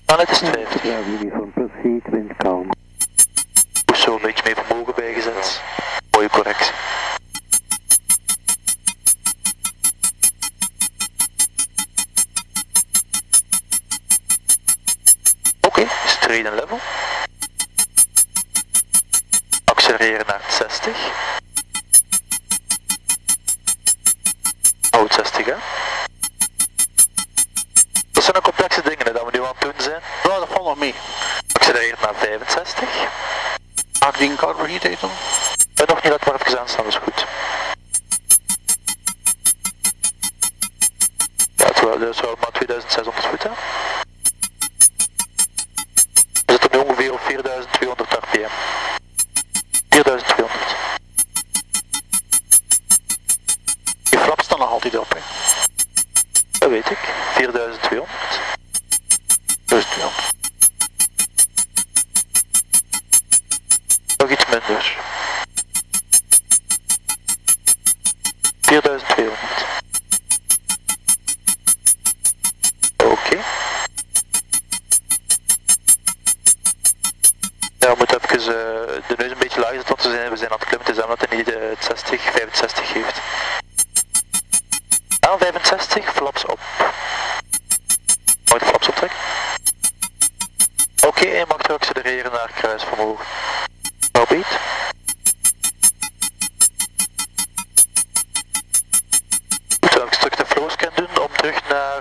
Snelheid is 50. Bravo uniform, proceed, wind calm. Zo een beetje mee vermogen bijgezet. Mooie correctie. Oké, straight en level. Accelereren naar 60. Houd 60 hè. Dat zijn de complexe dingen hè, dat we nu aan het doen zijn. Ja, dat valt nog mee. Accelereren naar 65. Maak die een carburetor dan? Nog niet, laat maar even aanstaan, dat is goed. Ja, dat is wel maar 2600 voet hè. We zitten nu ongeveer op 4200 rpm. 4200. Je flaps staan nog altijd op, hè? Dat weet ik. 4200. 4200. Nog iets minder. 4200. Oké. Ja, we moeten even de neus een beetje laag zetten, want we zijn aan het klimmen, dus dat hij niet het 60, 65 geeft. Aan 65, flaps op. Mag ik de flaps optrekken? Oké, en je mag terug accelereren naar kruisvermogen. Nou beet. Goed, dan een stuk de flowscan doen om terug naar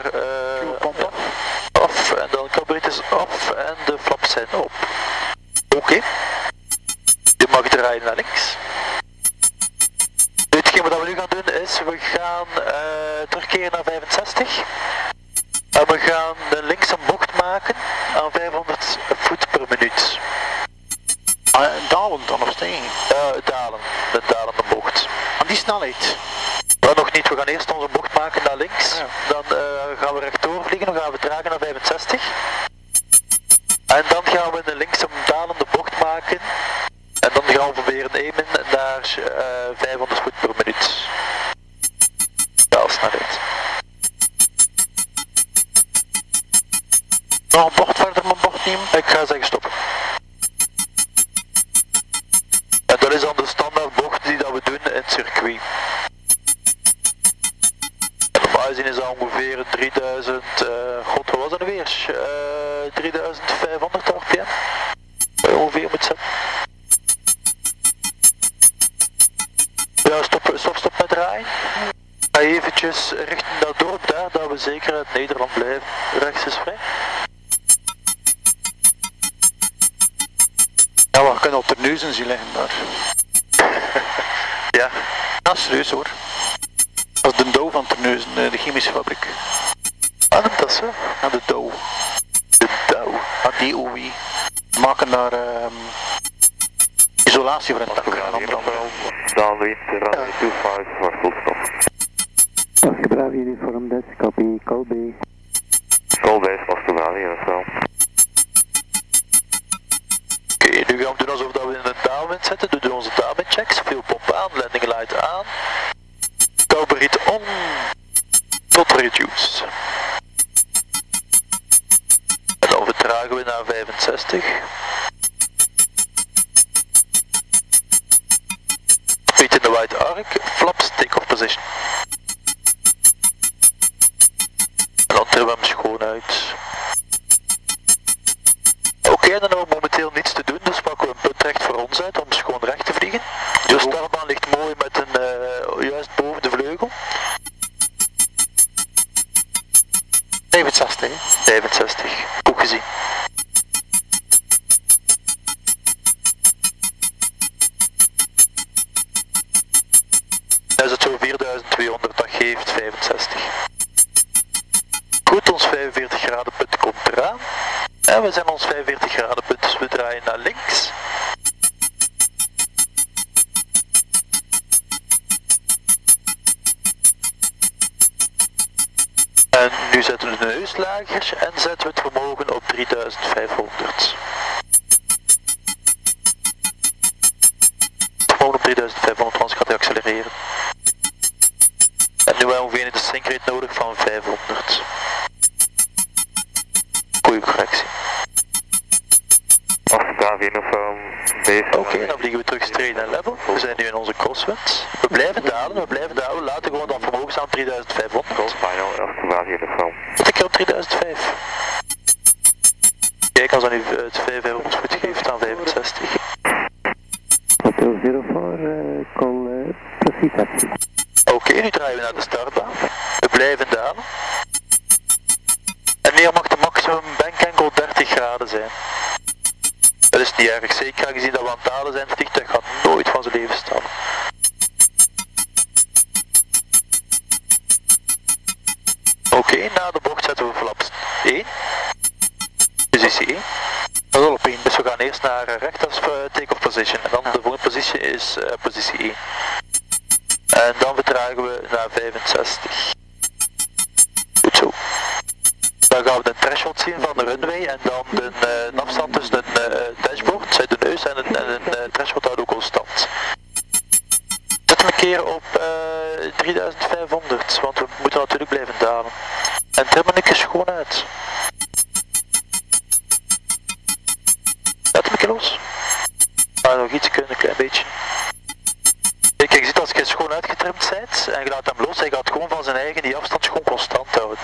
af en dan carburetor is af en de flaps zijn op. Oké. Je mag draaien naar links. Hetgeen wat we nu gaan doen is, we gaan terugkeren naar 65. En we gaan een linkse bocht maken aan 500 voet per minuut. Dalend dan of stijgen? Dalen. De dalende bocht. Aan die snelheid? Maar nog niet, we gaan eerst onze bocht maken naar links. Ja. Dan gaan we rechtdoor vliegen, dan gaan we dragen naar 65. En dan gaan we een linkse dalende bocht maken. En dan gaan we weer nemen naar 500 voet per minuut. Daalsnelheid. Nog een bocht verder mijn bocht nemen? Ik ga zeggen stoppen. En dat is dan de standaard bocht die dat we doen in het circuit. En normaal gezien is dat ongeveer 3000, god wat was dat nu weer? 3500 rpm. Ongeveer moet zetten. Ja, stop met draaien. Ga eventjes richting dat dorp daar, dat we zeker uit Nederland blijven. Rechts is vrij. Ja, we kunnen op de neuzen zien liggen daar. Ja. Ja, serieus hoor. Dat is de Dow van Terneuzen, de chemische fabriek. Ah, dat is zo. Ja, de Dow. De Dow. DOW. We maken daar isolatie voor in het dak. Downwind, runway 25 voor full stop. Oscar Bravo uniform, that's copy, call B. Call base, Oscar Bravo, dat is wel. Oké, nu gaan we doen alsof we in een downwind zitten. We doen onze downwind checks. Fuel pomp aan, landing light aan. Carburetor on. Tot reduced. En dan vertragen we naar 65. Feet in the white arc, flaps, take-off position. En dan trillen we hem schoon uit. Oké, dan hebben we momenteel niets te doen, dus pakken we een punt recht voor ons uit om schoon recht te vliegen. De startbaan ligt mooi met een juist boven de vleugel. 65, hè? 65, goed gezien. Dan is het zo 4200, dat geeft 65. Goed, ons 45 graden punt komt eraan. En we zijn ons 45 graden punt, dus we draaien naar links. En nu zetten we de neus lager en zetten we het vermogen op 3500. Vermogen op 3500, anders gaat hij accelereren. En nu hebben we ongeveer een sync rate nodig van 500. Goeie correctie. Bravo Uniform, base. Oké, dan vliegen we terug straight en level. We zijn nu in onze crosswind. We blijven dalen, we laten gewoon dan vermogen staan op 3500. Call final, Oscar Bravo Uniform. Zet ik hier op 3005. Kijk, als dat nu het 500 voet geeft aan 65. Hotel 04, call proceed taxi. Oké, nu draaien we naar de startbaan. We blijven dalen. En hier mag de maximum bank angle 30 graden zijn. Dat is niet erg, zeker aangezien dat we aan het dalen zijn. Het vliegtuig gaat nooit van zijn leven staan. Oké, na de bocht zetten we flaps 1. Positie 1. Dat is al op 1. Dus we gaan eerst naar recht als take-off position. En dan de volgende positie is positie 1. En dan vertragen we naar 65. Goed zo. Dan gaan we de threshold zien van de runway en dan de afstand tussen de dashboard, de neus en een threshold houdt ook constant. Zet hem een keer op 3500, want we moeten natuurlijk blijven dalen. En trim hem een keer schoon uit. Laat hem een keer los. Maar nog iets kunnen, een klein beetje. Kijk, je ziet als je schoon uitgetrimd bent en je laat hem los, hij gaat gewoon van zijn eigen die afstand gewoon constant houden.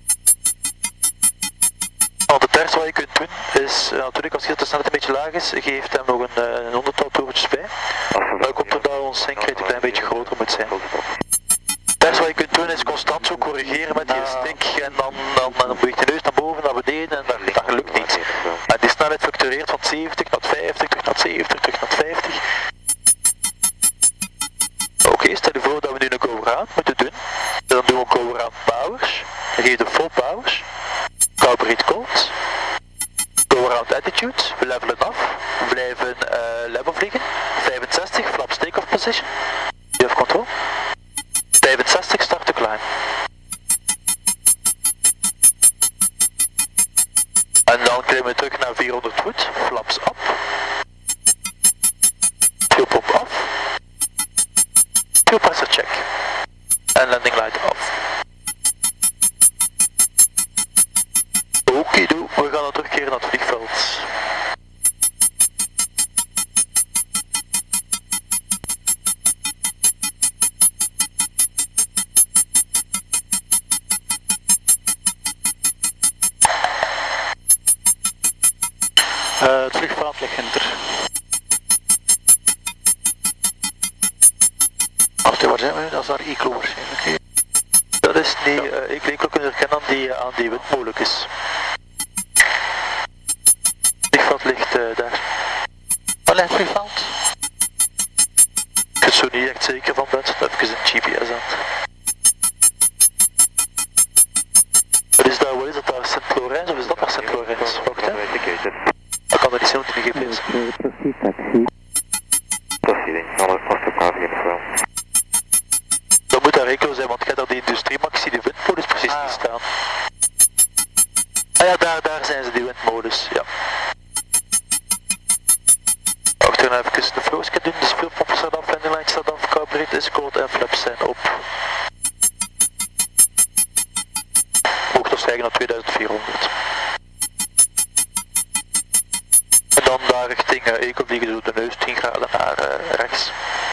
Want het ergste wat je kunt doen is, natuurlijk als de snelheid een beetje laag is, geeft hem nog een honderdtal toertjes bij. Dan komt er dat ons sync een klein beetje groter moet zijn. Het ergste wat je kunt doen is constant zo corrigeren met je stick en dan beweegt je neus naar boven, naar beneden en dat lukt niet. En die snelheid fluctueert van 70 naar 50, terug naar 70, terug naar 50. Oké, stel je voor dat we nu een go-around moeten doen. Dan doen we een go-around powers. Dan geef je de full powers. Carburetor cold. Go-around attitude. We levelen af. We blijven level vliegen. 65, flaps take-off position. You have control. 65, start to climb. En dan klimmen we terug naar 400 voet. Flaps up. Fuel pump af. Fuel pressure check. En landing light off. Oké, we gaan dan terugkeren naar het vliegveld. Het vliegveld ligt hinter. Waar zijn we nu? Dat is daar Eeklo waarschijnlijk. Dat is die Eeklo kunnen herkennen aan die windmolen is. Het vliegveld ligt daar. Waar ligt het vliegveld? Ik ben zo niet echt zeker van bent, even een GPS aan. Wat is dat daar Sint-Lorijns of is dat daar Sint-Lorijns? Wacht hè. Dat kan er niet zijn op die GPS. Proceed taxi. Proceeding, Oscar Bravo Uniform. Dat moet daar Eeklo zijn, want je hebt daar die industriemax die windmolens precies niet staan. Ah ja, daar zijn ze, die windmolens, ja. Wacht, we gaan even de flowscan doen, de speelpomp staat af, landing line staat af, carburetor is cold en flaps zijn op. Mogen nog stijgen naar 2400. En dan daar richting Eeklo vliegen door de neus 10 graden naar rechts.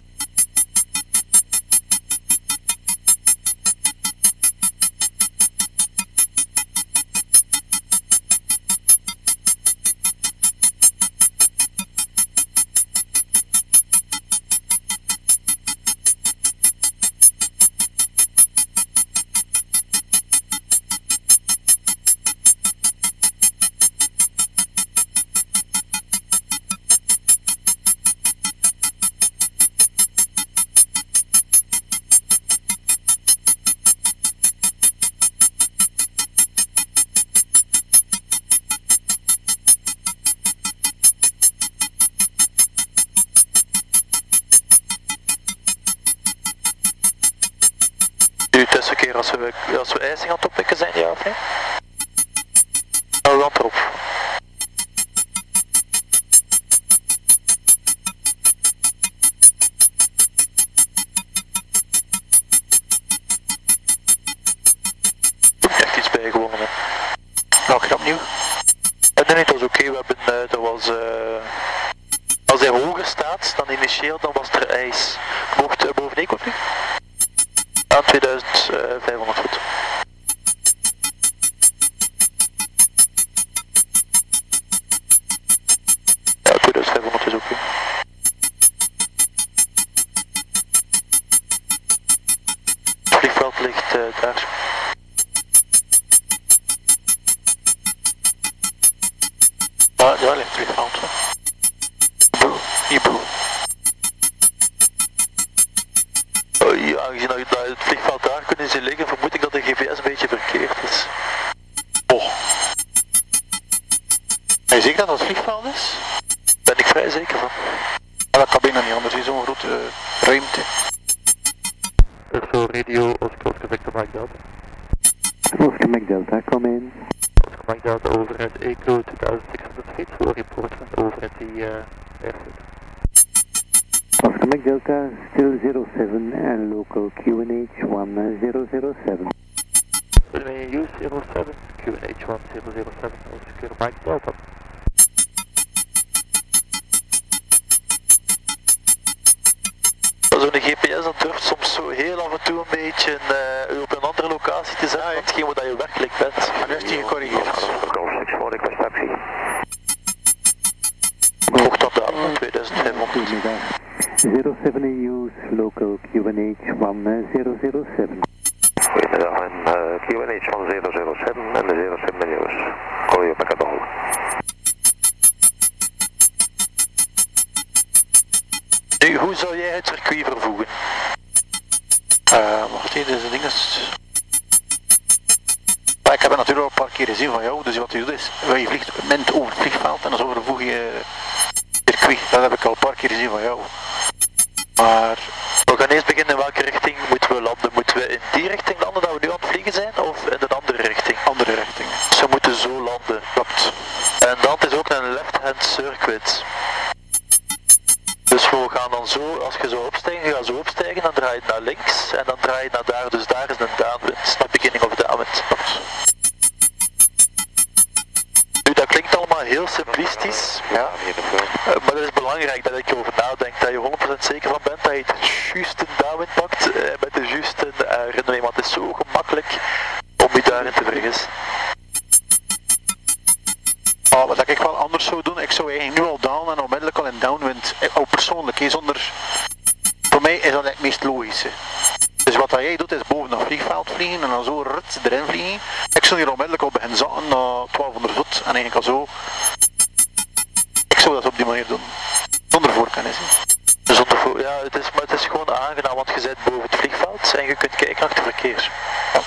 Nu test een keer als we ijzing aan het oppikken zijn, ja of nee? Nou, dan erop. Echt iets bijgewonnen, hè. Nou, ik ga opnieuw. En nee, dat was oké, we hebben, dat was wind dan initieel, dan was er ijs. Je mocht boven Eco vliegen? Aan 2500 voet. Ja, 2500 is oké. Het vliegveld ligt daar. Ja, ligt het vliegveld. Hierboe. Ja, aangezien dat het vliegveld daar kunnen zien liggen, vermoed ik dat de GPS een beetje verkeerd is. Oh. Ben je zeker dat dat het vliegveld is? Ben ik vrij zeker van. Maar dat kan bijna niet anders, in zo'n grote ruimte. Urso Radio, Oscar Victor Mike Delta. Oscar Mike Delta, come in. Oscar Mike Delta over at Echo 2600 feet, for report from over at the airfield. Oscar Mike Delta, still 07 and local QNH 1007. Will we use 07, QNH 1007, Oscar Mike Delta. Zo'n GPS dat durft soms zo heel af en toe een beetje u op een andere locatie te zetten, dan hetgeen wat je werkelijk bent. En nu heeft hij gecorrigeerd. Mocht dat daar, 2500. 07 in use, local QNH 1007. Goedemiddag, en QNH 1007 en de 07 in use. Call you back at the hole. Nu, hoe zou jij het circuit vervoegen? Wacht even, deze ding is... Maar ik heb het natuurlijk al een paar keer gezien van jou, dus wat je doet is, je vliegt mint over het vliegveld en dan zo vervoeg je circuit. Dat heb ik al een paar keer gezien van jou. Maar... We gaan eerst beginnen in welke richting moeten we landen. Moeten we in die richting landen dat we nu aan het vliegen zijn, of in een andere richting? Andere richting. Dus we moeten zo landen. Klopt. En dat is ook een left-hand circuit. Dus we gaan dan zo, als je zo opstijgt, je gaat zo opstijgen, dan draai je naar links en dan draai je naar daar. Dus daar is een downwind, not beginning of downwind. Nu, dat klinkt allemaal heel simplistisch, Ja. maar dat is belangrijk dat ik erover nadenk, dat je 100% zeker van bent dat je het juiste downwind pakt met de juiste runway, want het is zo gemakkelijk om je daarin te vergissen. Wat ik wel anders zou doen, ik zou eigenlijk nu al dalen en onmiddellijk al in downwind, ook persoonlijk, zonder... Voor mij is dat het meest logische. Dus wat jij doet is boven dat vliegveld vliegen en dan zo rut erin vliegen. Ik zou hier onmiddellijk al beginnen zakken naar 1200 voet en eigenlijk al zo... Ik zou dat op die manier doen. Zonder voorkennis. Ja, maar het is gewoon aangenaam, want je zit boven het vliegveld en je kunt kijken naar het verkeer. Ja.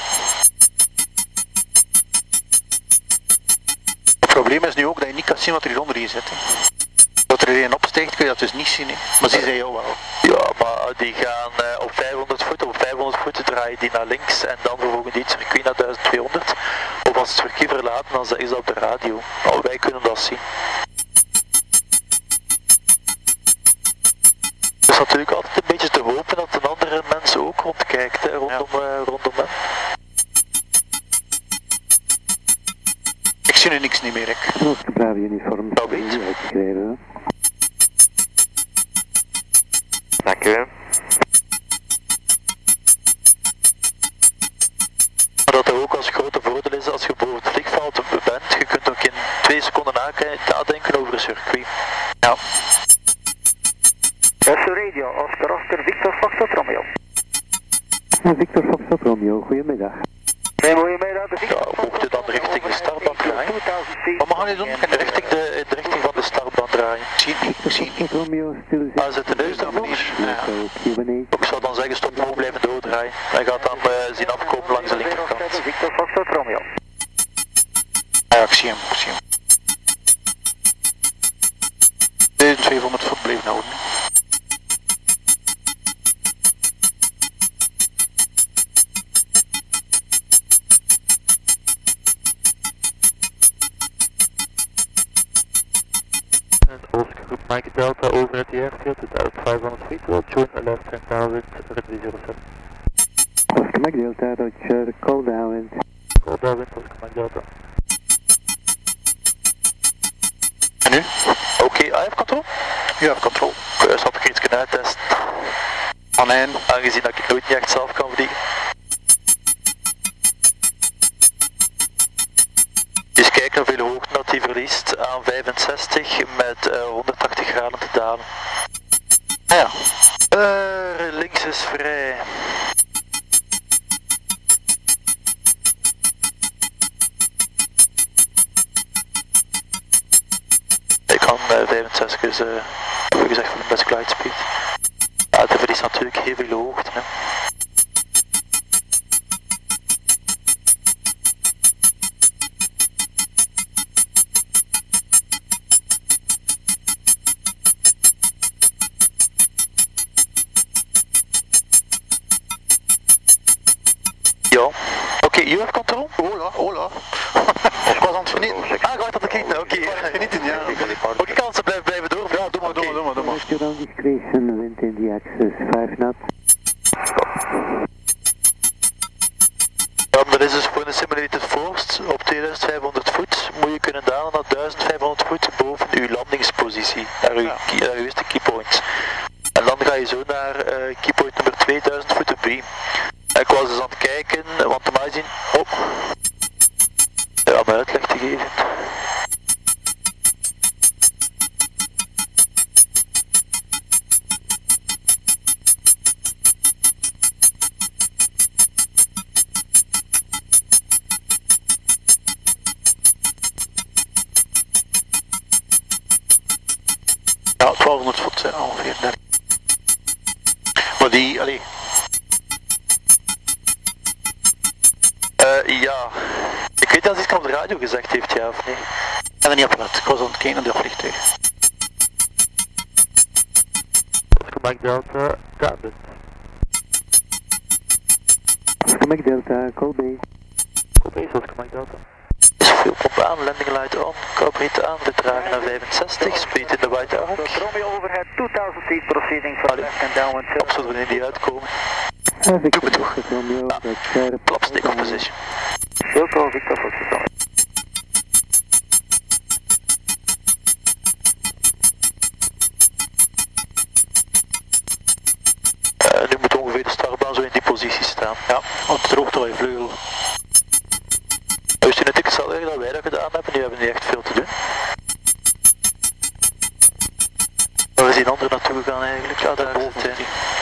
Het probleem is nu ook dat je niet kan zien wat er hieronder hier zit. Hè. Dat er een opstijgt kun je dat dus niet zien, hè. Maar zie zij jou wel. Ja, maar die gaan op 500 voet, op 500 voet draaien die naar links en dan vervolgens die het circuit naar 1200. Of als het circuit verlaten, dan zeggen ze dat op de radio. Nou, wij kunnen dat zien. Het is natuurlijk altijd een beetje te hopen dat een andere mensen ook rondkijkt, hè, rondom hem. Ik zie nu niks niet meer, ik. Oscar Bravo uniform. Dat weet. Uitgeschreven. Dank u. Maar dat er ook als grote voordeel is als je boven het vliegveld bent, je kunt ook in 2 seconden nadenken over een circuit. Ja. Urso Radio, Oscar Victor Foxtrot Romeo. Victor Foxtrot Romeo, goedemiddag. Goedemiddag, de Victor Ja, mocht je dan richting de startbaan draaien? Wat mag je doen? In de richting van de startbaan draaien. Zie je niet, zie je niet. Romeo, still Ah, zit de neus daarvoor? local QNH. Ik zou dan zeggen stop gewoon blijven doordraaien. Hij gaat dan zien afkomen langs de linkerkant. Victor Foxtrot Romeo. Ja, ik zie hem, ik zie hem. 1200 voet bleef nou. Oscar Group Mike Delta over at the airfield, 2500 feet, will join the left hand downwind, runway 07. Oscar Mike Delta, Roger, call downwind. Call downwind, Oscar Mike Delta. En nu? Oké, I have control? You have control. Stop iets kunnen uittesten. Anijn. Aangezien dat ik het nooit niet echt zelf kan vliegen. Dus kijk hoeveel hoogte dat hij verliest aan 65 met 180 graden te dalen. Ja. Links is vrij. Ik kan 65 is gezegd voor de best glide speed. Ja, het verliest natuurlijk heel veel hoogte. Hè. Ja. Oké, you have control? Hola. Ik was aan het genieten. Ah, je wacht aan het genieten, oké. Genieten, ja. Oké, kan ze blijven door? Ja, doe maar. Your discretion, wind in the axis, 5 knots. Ja, dat is dus voor een simulated force op 2500 voet moet je kunnen dalen naar 1500 voet boven uw landingspositie, naar uw eerste keypoint. En dan ga je zo naar keypoint nummer 2000 voet de beam. En ik was dus aan het kijken, want normaal gezien... Oh! Ja, om uitleg te geven. Ja, 1200 voet zijn ongeveer daar. Maar die, allee. Ja. Ik weet niet als iets op de radio gezegd heeft, ja of nee. Ik heb er niet op gelet. Ik was aan het kijken naar de vliegtuig. Oscar Delta, Cabin. Oscar Delta, call base. Call base, Oscar Delta. Is veel pomp aan, landing light on, carburetor aan, vertragen naar 65, speed in de white arc. Romeo overhead 2000 feet proceeding from left and downwind. Op zodat wanneer die uitkomen. Victor Foxtrot Romeo, Klap stick op position. Filter Victor Foxtrot. Nu moet ongeveer de startbaan zo in die positie staan. Ja, op de droogte van je vleugel. Dus toen het zal erg dat wij dat gedaan hebben, nu hebben we niet echt veel te doen. Waar is die andere naartoe gegaan eigenlijk? Ja, daar is het.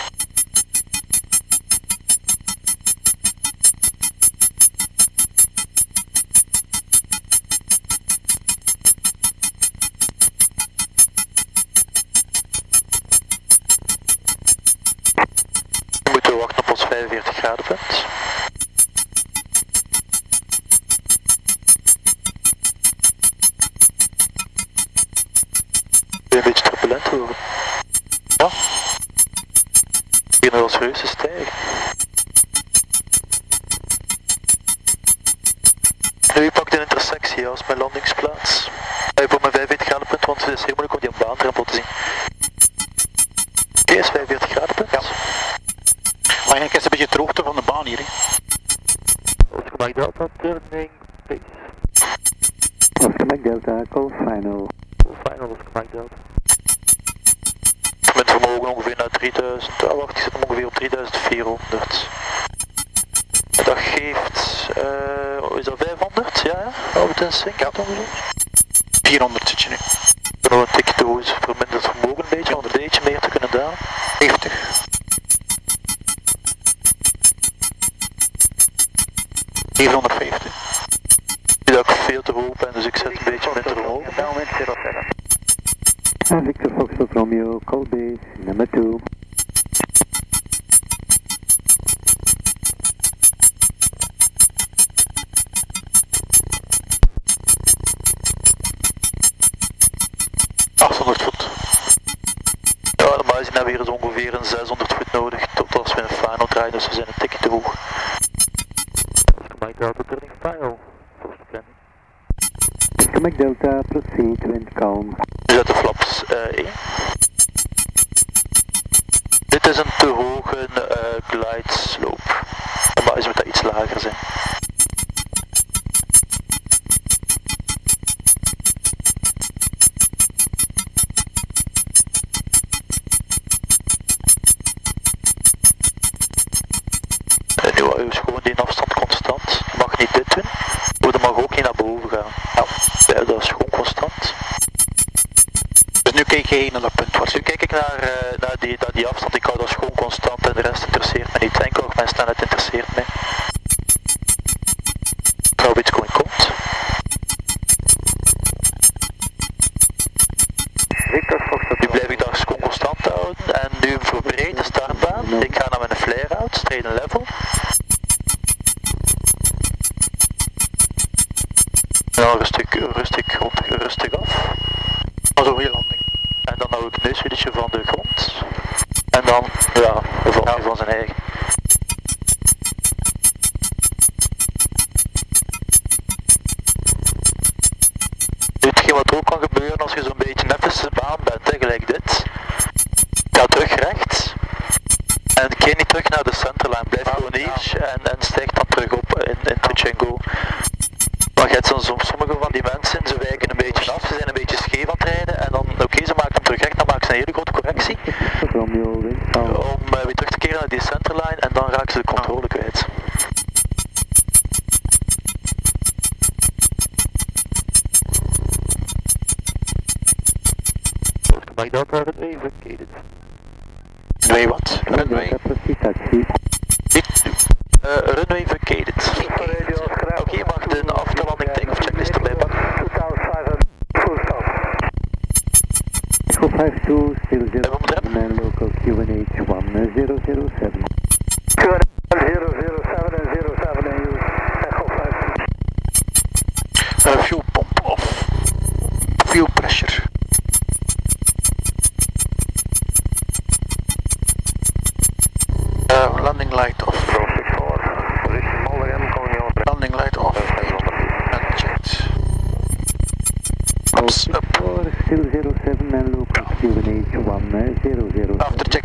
We moeten wachten op ons 45 graden punt. Een beetje turbulent worden. Ja. We beginnen wel serieus te stijgen. Nu, je pakt een intersectie als mijn landingsplaats. Voor mijn 45 graden punt, want het is heel moeilijk om die een baandrempel te zien. Oké, is 45 graden punt? Ja. Maar eigenlijk is het een beetje droogte van de baan hier. Oscar Delta, turning base. Oscar Delta, call final. Final Oscar Delta. Met vermogen ongeveer naar 3000, wacht, ik zit hem ongeveer op 3400. Dat geeft, is dat 500? Ja, hou het in sync, ja. 400 zit je nu. Nog een tikje te hoog, verminderd vermogen een beetje, om een beetje meer te kunnen dalen. 70. 750. Dat ik veel te hoog ben, dus ik zet een beetje minder omhoog. Downwind 07. Victor Foxtrot Romeo, call base, number 2. Voet. Ja, normaal gezien hebben we hier dus ongeveer een 600 voet nodig tot als we een final draaien, dus we zijn een tikje te hoog. Oscar Delta, turning final. Volgens de planning. Oscar Delta, proceed, wind calm. We zetten flaps 1. Dit is een te hoge glide slope. Normaal gezien moet dat iets lager zijn. is gewoon die afstand constant. Je mag niet dit doen, maar je mag ook niet naar boven gaan. Ja, dat is gewoon constant. Dus nu kijk je naar dat punt. Dus nu kijk ik naar die afstand, ik hou dat gewoon constant en de rest interesseert me niet. Enkel mijn snelheid interesseert mij. Trouw Bitcoin komt. Nu blijf ik daar gewoon constant houden en nu verbreed de startbaan. Ik ga naar mijn flare-out, straight and level. En dan rustig af. Dat is een goede landing. En dan hou ik neuswieltje van de grond. En dan, ja, valt hij van zijn eigen. Hetgeen wat ook kan gebeuren als je zo'n beetje even baan bent, hè, gelijk dit. Ga terug rechts. En keer niet terug naar de centerline, blijf gewoon hier en stijg dan terug op in touch and go. Maar je hebt sommige van die mensen, ze wijken een beetje af, ze zijn een beetje scheef aan het rijden en dan, oké, ze maken hem terug recht, dan maken ze een hele grote correctie. Om weer terug te keren naar die centerline en dan raken ze de controle kwijt. Mike Delta, runway vacated. Runway wat? Runway. Runway vacated. Oké, je mag de afterlanding take-off checklist erbij pakken. Echo 52, still 079, local QNH 1007. QNH 007 and 07 and use Echo 52. Fuel pump off. Fuel pressure. Landing light off. Position Mulligan, calling you. Landing light off. And checked. Ups, up. Still 07 and local QNH 1007. After